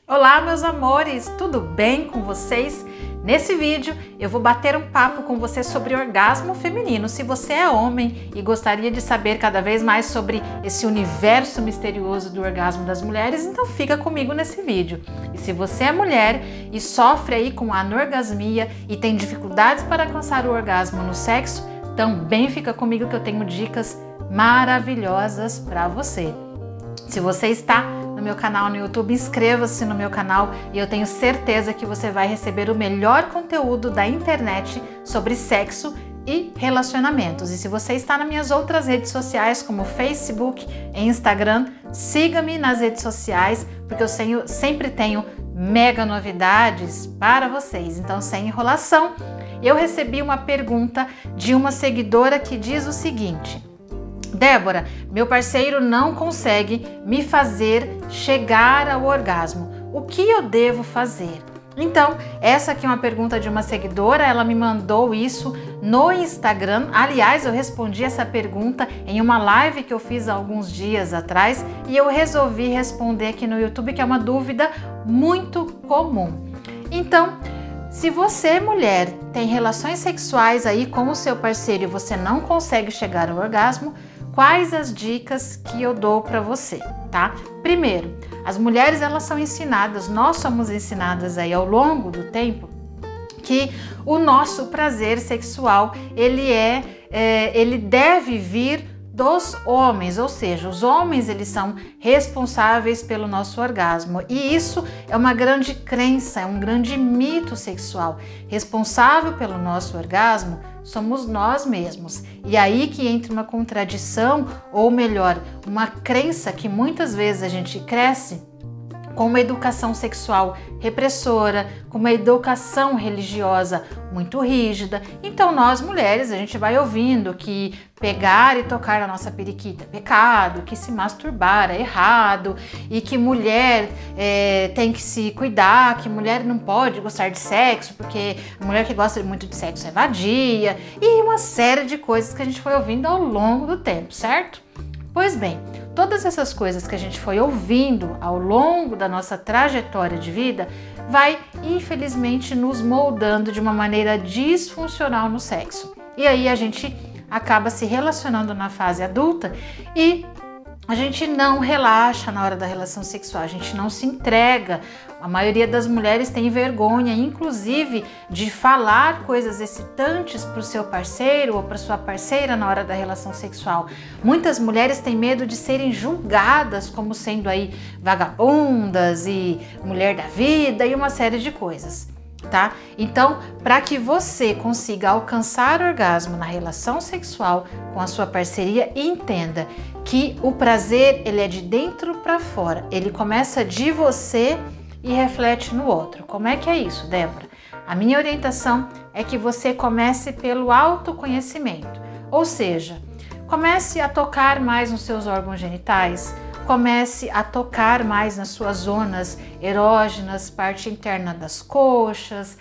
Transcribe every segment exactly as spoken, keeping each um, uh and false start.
Olá, meus amores, tudo bem com vocês? Nesse vídeo eu vou bater um papo com você sobre orgasmo feminino. Se você é homem e gostaria de saber cada vez mais sobre esse universo misterioso do orgasmo das mulheres, então fica comigo nesse vídeo. E se você é mulher e sofre aí com anorgasmia e tem dificuldades para alcançar o orgasmo no sexo, também fica comigo que eu tenho dicas maravilhosas para você. Se você está no meu canal no YouTube, inscreva-se no meu canal e eu tenho certeza que você vai receber o melhor conteúdo da internet sobre sexo e relacionamentos. E se você está nas minhas outras redes sociais, como Facebook e Instagram, siga-me nas redes sociais, porque eu tenho, sempre tenho mega novidades para vocês. Então, sem enrolação, eu recebi uma pergunta de uma seguidora que diz o seguinte: Débora, meu parceiro não consegue me fazer chegar ao orgasmo. O que eu devo fazer? Então, essa aqui é uma pergunta de uma seguidora, ela me mandou isso no Instagram. Aliás, eu respondi essa pergunta em uma live que eu fiz há alguns dias atrás e eu resolvi responder aqui no YouTube, que é uma dúvida muito comum. Então, se você, mulher, tem relações sexuais aí com o seu parceiro e você não consegue chegar ao orgasmo, quais as dicas que eu dou para você, tá? Primeiro, as mulheres elas são ensinadas, nós somos ensinadas aí ao longo do tempo que o nosso prazer sexual ele é, é ele deve vir dos homens, ou seja, os homens eles são responsáveis pelo nosso orgasmo e isso é uma grande crença, é um grande mito sexual. Responsável pelo nosso orgasmo somos nós mesmos. E aí que entra uma contradição, ou melhor, uma crença que muitas vezes a gente cresce com uma educação sexual repressora, com uma educação religiosa muito rígida. Então nós mulheres, a gente vai ouvindo que pegar e tocar na nossa periquita é pecado, que se masturbar é errado e que mulher é, tem que se cuidar, que mulher não pode gostar de sexo porque a mulher que gosta muito de sexo é vadia e uma série de coisas que a gente foi ouvindo ao longo do tempo, certo? Pois bem, todas essas coisas que a gente foi ouvindo ao longo da nossa trajetória de vida vai, infelizmente, nos moldando de uma maneira disfuncional no sexo. E aí a gente acaba se relacionando na fase adulta e a gente não relaxa na hora da relação sexual, a gente não se entrega. A maioria das mulheres tem vergonha, inclusive, de falar coisas excitantes para o seu parceiro ou para sua parceira na hora da relação sexual. Muitas mulheres têm medo de serem julgadas como sendo aí vagabundas e mulher da vida e uma série de coisas. Tá? Então, para que você consiga alcançar orgasmo na relação sexual com a sua parceria, entenda que o prazer ele é de dentro para fora, ele começa de você e reflete no outro. Como é que é isso, Débora? A minha orientação é que você comece pelo autoconhecimento, ou seja, comece a tocar mais nos seus órgãos genitais, comece a tocar mais nas suas zonas erógenas, parte interna das coxas,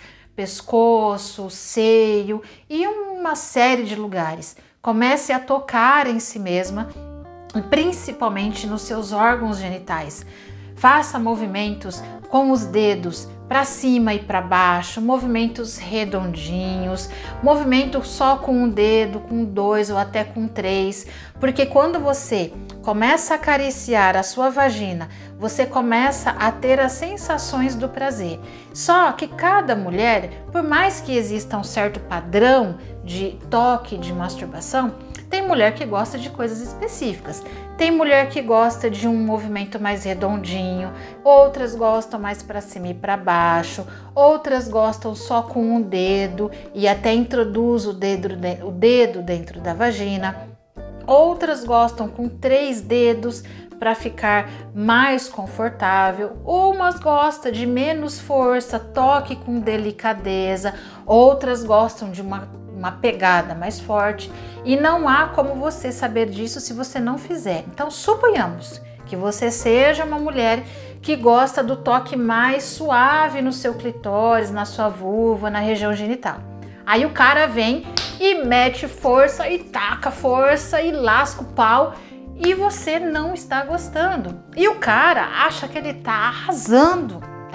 pescoço, seio e uma série de lugares. Comece a tocar em si mesma, principalmente nos seus órgãos genitais. Faça movimentos com os dedos para cima e para baixo, movimentos redondinhos, movimento só com um dedo, com dois ou até com três, porque quando você começa a acariciar a sua vagina, você começa a ter as sensações do prazer. Só que cada mulher, por mais que exista um certo padrão de toque, de masturbação, tem mulher que gosta de coisas específicas. Tem mulher que gosta de um movimento mais redondinho, outras gostam mais para cima e para baixo, outras gostam só com um dedo e até introduz o dedo, o dedo dentro da vagina. Outras gostam com três dedos para ficar mais confortável. Umas gostam de menos força, toque com delicadeza. Outras gostam de uma uma pegada mais forte e não há como você saber disso se você não fizer. Então, suponhamos que você seja uma mulher que gosta do toque mais suave no seu clitóris, na sua vulva, na região genital. Aí o cara vem e mete força e taca força e lasca o pau e você não está gostando. E o cara acha que ele está arrasando.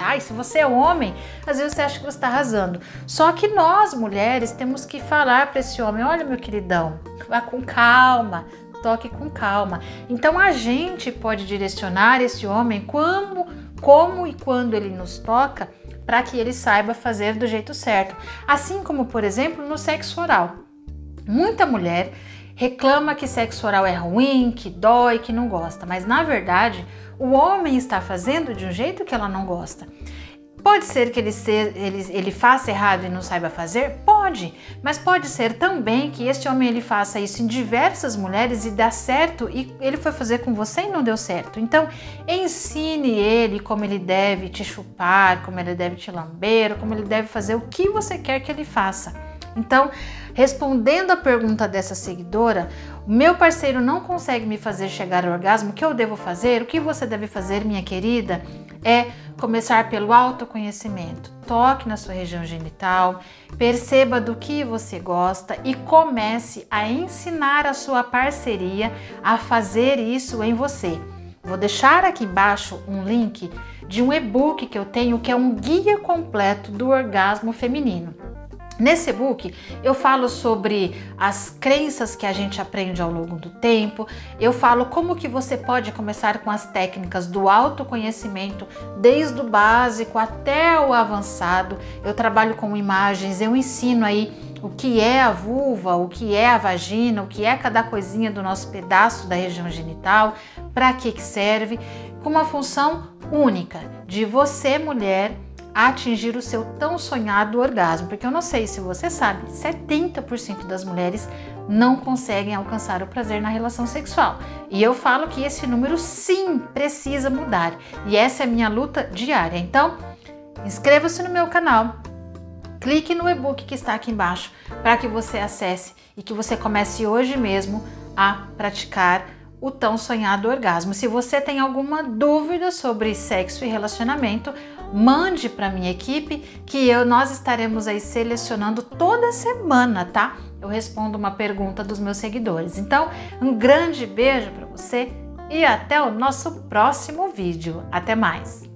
tá? E se você é homem, às vezes você acha que você está arrasando. Só que nós, mulheres, temos que falar para esse homem: olha, meu queridão, vá com calma, toque com calma. Então a gente pode direcionar esse homem como, como e quando ele nos toca, para que ele saiba fazer do jeito certo. Assim como, por exemplo, no sexo oral. Muita mulher reclama que sexo oral é ruim, que dói, que não gosta, mas na verdade o homem está fazendo de um jeito que ela não gosta. Pode ser que ele, ser, ele, ele faça errado e não saiba fazer? Pode, mas pode ser também que esse homem ele faça isso em diversas mulheres e dá certo, e ele foi fazer com você e não deu certo. Então ensine ele como ele deve te chupar, como ele deve te lamber, como ele deve fazer o que você quer que ele faça. Então, respondendo a pergunta dessa seguidora, o meu parceiro não consegue me fazer chegar ao orgasmo, o que eu devo fazer? O que você deve fazer, minha querida? É começar pelo autoconhecimento. Toque na sua região genital, perceba do que você gosta e comece a ensinar a sua parceria a fazer isso em você. Vou deixar aqui embaixo um link de um e-book que eu tenho, que é um guia completo do orgasmo feminino. Nesse e-book eu falo sobre as crenças que a gente aprende ao longo do tempo, eu falo como que você pode começar com as técnicas do autoconhecimento, desde o básico até o avançado. Eu trabalho com imagens, eu ensino aí o que é a vulva, o que é a vagina, o que é cada coisinha do nosso pedaço da região genital, para que que serve, com uma função única de você, mulher, atingir o seu tão sonhado orgasmo, porque eu não sei se você sabe, setenta por cento das mulheres não conseguem alcançar o prazer na relação sexual. E eu falo que esse número sim precisa mudar, e essa é a minha luta diária. Então, inscreva-se no meu canal, clique no e-book que está aqui embaixo para que você acesse e que você comece hoje mesmo a praticar o tão sonhado orgasmo. Se você tem alguma dúvida sobre sexo e relacionamento, mande para minha equipe que eu, nós estaremos aí selecionando toda semana, tá? Eu respondo uma pergunta dos meus seguidores. Então, um grande beijo para você e até o nosso próximo vídeo. Até mais!